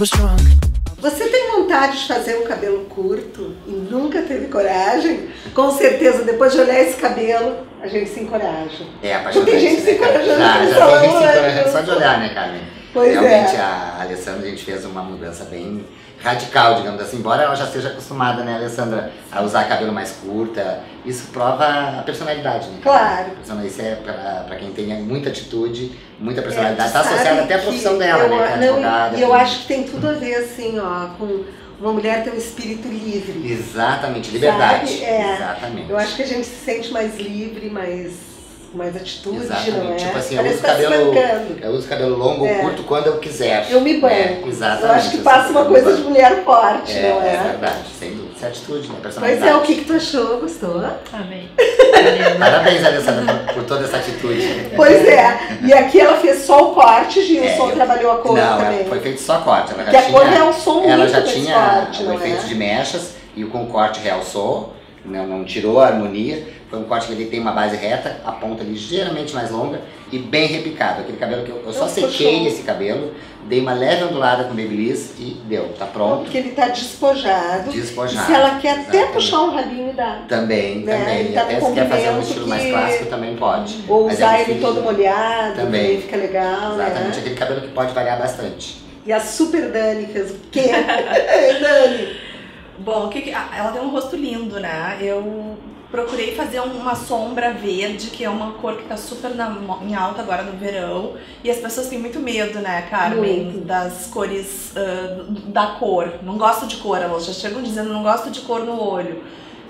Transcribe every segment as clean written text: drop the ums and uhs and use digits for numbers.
Você tem vontade de fazer um cabelo curto e nunca teve coragem? Com certeza, depois de olhar esse cabelo, a gente se encoraja. É apaixonante. Tem gente se encorajando. Já tem gente se encorajando só de olhar, né, Carmen? Pois realmente, é. a Alessandra, a gente fez uma mudança bem radical, digamos assim. Embora ela já seja acostumada, né, Alessandra, a usar cabelo mais curta, isso prova a personalidade, né? Claro. Isso é pra quem tem muita atitude, muita personalidade. Está associada até à profissão dela, né? Que é advogada. E eu acho que tem tudo a ver, assim, ó, com uma mulher ter um espírito livre. Exatamente, liberdade. Sabe? É. Exatamente. Eu acho que a gente se sente mais livre, mais atitude, exatamente. Não é? Tipo assim, eu uso cabelo longo ou curto quando eu quiser. Eu me banho. Exatamente. Eu acho que passa uma coisa de mulher forte, não é? É verdade, sem dúvida. Isso é atitude, né? Pois Personalidade. é, o que tu achou? Gostou? Amém. Parabéns, Alessandra, por toda essa atitude. Pois é. E aqui ela fez só o corte, Gilson trabalhou a cor também. Não, foi feito só corte. Ela já que a cor realçou muito. Ela já tinha corte, o efeito de mechas e com o corte realçou. Não tirou a harmonia, foi um corte que ele tem uma base reta, a ponta ligeiramente mais longa e bem repicado. Aquele cabelo que eu só sequei esse cabelo, dei uma leve ondulada com babyliss e deu, tá pronto. Porque ele tá despojado. Despojado. E se ela quer exatamente. até puxar um rabinho, dá. Também. Tá até se quer fazer um estilo mais clássico, também pode. Ou mas usar ele todo molhado, também fica legal. Exatamente, né? aquele cabelo que pode variar bastante. E a Super Dani fez o quê? Dani! Bom, ela tem um rosto lindo, né? Eu procurei fazer uma sombra verde, que é uma cor que tá super em alta agora no verão. E as pessoas têm muito medo, né, Carmen? Muito. Das cores, da cor. Não gosto de cor, elas já chegam dizendo não gosto de cor no olho.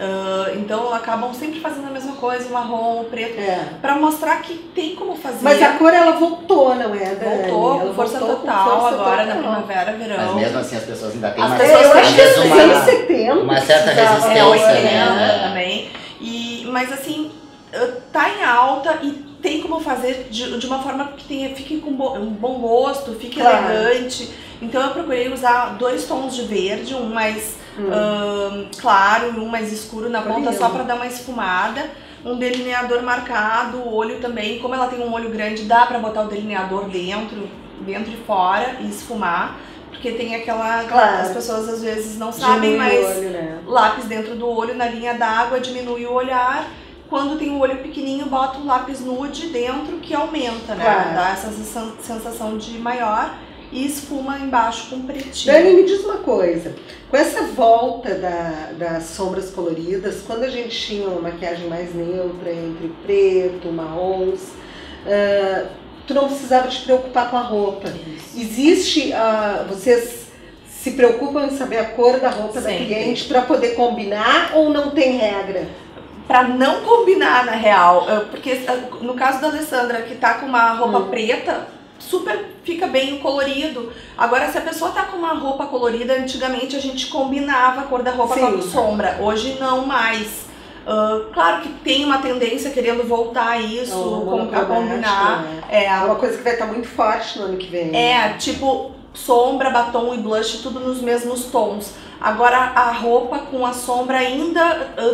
Então acabam sempre fazendo a mesma coisa, o marrom, o preto, pra mostrar que tem como fazer. Mas a cor ela voltou, não é, Dani? Voltou com força total agora na primavera, verão. Mas mesmo assim as pessoas ainda têm eu acho que nos 70 uma certa resistência, 80 né? também. Mas assim, tá em alta e tem como fazer de uma forma que fique com um bom gosto, fique elegante. Então eu procurei usar 2 tons de verde, um mais claro e um mais escuro na ponta, só para dar uma esfumada. Um delineador marcado, o olho também, como ela tem um olho grande, dá para botar o delineador dentro e fora e esfumar. Porque tem aquela... As pessoas às vezes não sabem, mas olho, né? Lápis dentro do olho, na linha d'água, diminui o olhar. Quando tem o olho pequenininho, bota um lápis nude dentro, que aumenta, né? Dá essa sensação de maior. E esfuma embaixo com pretinho. Dani, me diz uma coisa. Com essa volta das sombras coloridas, quando a gente tinha uma maquiagem mais neutra, entre preto, marrons, tu não precisava te preocupar com a roupa. Isso. Existe, vocês se preocupam em saber a cor da roupa da cliente para poder combinar ou não tem regra? Pra não combinar, na real. Porque no caso da Alessandra, que tá com uma roupa preta, super fica bem colorido. Agora, se a pessoa tá com uma roupa colorida, antigamente a gente combinava a cor da roupa com a sombra. Hoje não mais. Claro que tem uma tendência querendo voltar a isso, a combinar. É uma coisa que vai estar muito forte no ano que vem. Tipo sombra, batom e blush, tudo nos mesmos tons. Agora a roupa com a sombra ainda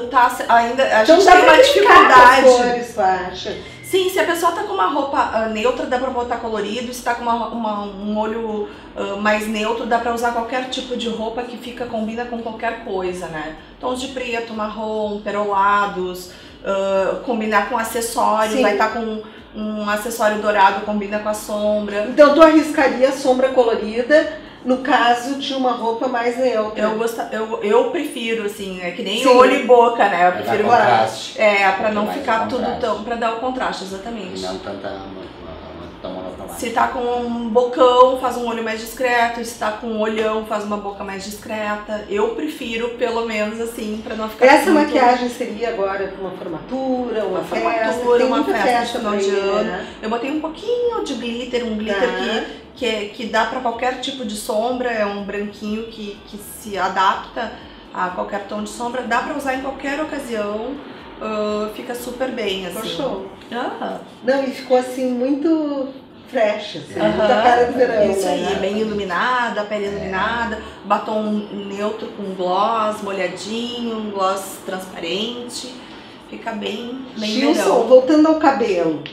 a gente tem uma dificuldade. Cores, tu acha? Sim, se a pessoa tá com uma roupa neutra, dá pra botar colorido. Se tá com um olho mais neutro, dá pra usar qualquer tipo de roupa que combina com qualquer coisa, né? Tons de preto, marrom, perolados, combinar com acessórios, vai estar com um acessório dourado, combina com a sombra. Então tu arriscaria a sombra colorida no caso de uma roupa mais neutra? Eu prefiro, assim, é que nem olho e boca, né? Eu prefiro contraste. Pra não ficar tudo tão... Pra dar o contraste, exatamente. E não tanta monocromática. Se tá com um bocão, faz um olho mais discreto. Se tá com um olhão, faz uma boca mais discreta. Eu prefiro, pelo menos, assim, pra não ficar Essa maquiagem seria agora pra uma formatura, uma festa de final de ano. Eu botei um pouquinho de glitter, um glitter que dá pra qualquer tipo de sombra. É um branquinho que se adapta a qualquer tom de sombra. Dá pra usar em qualquer ocasião. Fica super bem, assim. Ficou show. Não, e ficou assim muito fresh, assim, muita cara do verão. Isso aí, bem iluminada, a pele iluminada, batom neutro com gloss, molhadinho, um gloss transparente. Fica bem Gilson, verão. voltando ao cabelo.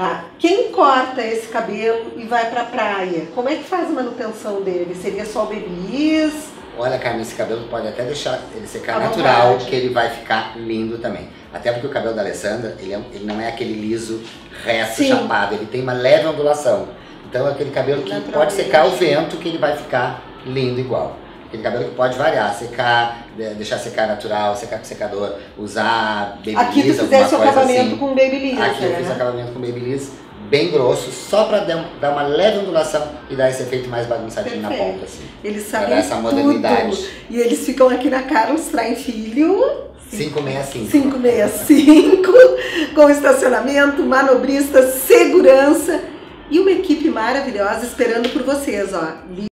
Tá. Quem corta esse cabelo e vai pra praia, como é que faz a manutenção dele? Seria só o babyliss? Olha, Carmen, esse cabelo pode até deixar ele secar À natural, vontade. que ele vai ficar lindo também. Até porque o cabelo da Alessandra, ele não é aquele liso, reto, Sim. chapado, ele tem uma leve ondulação. Então é aquele cabelo que Naturalmente. pode secar o vento, que ele vai ficar lindo igual. Aquele cabelo que pode variar, secar, deixar secar natural, secar com secador, usar babyliss, Aqui tu alguma fizesse o coisa acabamento assim. com babyliss, Aqui eu fiz o acabamento com babyliss bem grosso, só pra dar uma leve ondulação e dar esse efeito mais bagunçadinho na Perfeito. ponta, assim. Eles Pra sabem dar essa modernidade. tudo. E eles ficam aqui na Carlos Traem Filho 565. 565, com estacionamento, manobristas, segurança e uma equipe maravilhosa esperando por vocês, ó.